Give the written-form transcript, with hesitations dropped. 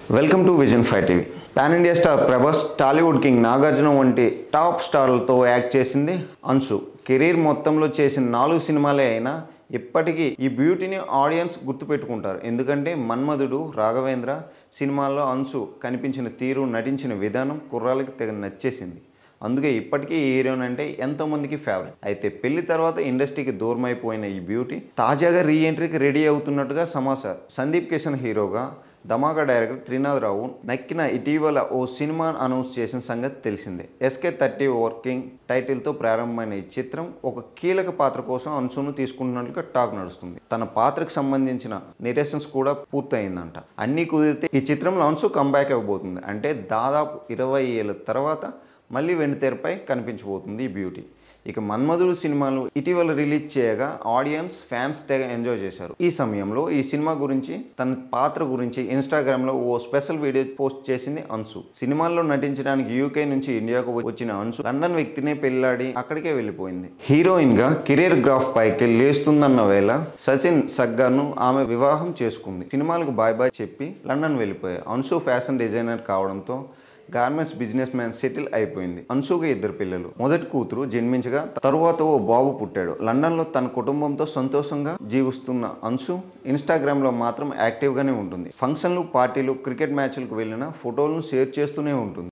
Welcome to vision 5 TV. Pan India star Prabhas, Tollywood king Nagarjuna వంటి top స్టార్లతో act చేసింది Anshu. Career మొత్తంలో చేసిన 4 సినిమాలే అయినా ఇప్పటికీ ఈ బ్యూటీని ఆడియన్స్ గుర్తుపెట్టుకుంటారు. ఎందుకంటే మన్మధుడు, రాఘవేంద్ర సినిమాల్లో అంశు కనిపించిన తీరు, నటించిన విధానం కుర్రాళ్ళకి తెగ నచ్చేసింది. అందుకే ఇప్పటికీ ఈ హీరోయిన్ అంటే ఎంతోమందికి ఫేవరెట్. అయితే పెళ్లి తర్వాత ఇండస్ట్రీకి దూరం అయిపోయిన ఈ బ్యూటీ తాజాగా రీఎంట్రీకి రెడీ అవుతున్నట్టుగా సమాచారం. సందీప్ కిషన్ హీరోగా, ధమాకా డైరెక్టర్ త్రినాథ్ రావు నక్కిన ఇటీవల ఓ సినిమా అనౌన్స్ చేసిన సంగతి తెలిసిందే. SK30 వర్కింగ్ టైటిల్తో ప్రారంభమైన ఈ చిత్రం ఒక కీలక పాత్ర కోసం అంశును తీసుకుంటున్నట్లుగా టాక్ నడుస్తుంది. తన పాత్రకు సంబంధించిన నెరేషన్స్ కూడా పూర్తయిందంట. అన్నీ కుదిరితే ఈ చిత్రంలో అంశు కంబ్యాక్ ఇవ్వబోతుంది. అంటే దాదాపు 20 ఏళ్ళ తర్వాత మళ్ళీ వెండితెరపై కనిపించబోతుంది ఈ బ్యూటీ. ఇక మన్మధుడు సినిమాలు ఇటీవల రిలీజ్ చేయగా ఆడియన్స్, ఫ్యాన్స్ తెగ ఎంజాయ్ చేశారు. ఈ సమయంలో ఈ సినిమా గురించి, తన పాత్ర గురించి ఇన్స్టాగ్రామ్లో ఓ స్పెషల్ వీడియో పోస్ట్ చేసింది అంశు. సినిమాల్లో నటించడానికి UK నుంచి ఇండియాకు వచ్చిన అంశు లండన్ వ్యక్తినే పెళ్లాడి అక్కడికే వెళ్ళిపోయింది. హీరోయిన్గా కెరీర్ గ్రాఫ్ పైకి లేస్తుందన్న వేళ సచిన్ సగ్గార్ను ఆమె వివాహం చేసుకుంది. సినిమాలకు బాయ్ బాయ్ చెప్పి లండన్ వెళ్ళిపోయారు. అంశు ఫ్యాషన్ డిజైనర్ కావడంతో గార్మెంట్స్ బిజినెస్ మ్యాన్ సెటిల్ అయిపోయింది. అంశుకి 2 పిల్లలు. మొదటి కూతురు జన్మించగా తరువాత ఓ బాబు పుట్టాడు. లండన్లో తన కుటుంబంతో సంతోషంగా జీవిస్తున్న అంశు ఇన్స్టాగ్రామ్లో మాత్రం యాక్టివ్గానే ఉంటుంది. ఫంక్షన్లు, పార్టీలు, క్రికెట్ మ్యాచ్లకు వెళ్ళిన ఫోటోలను షేర్ చేస్తూనే ఉంటుంది.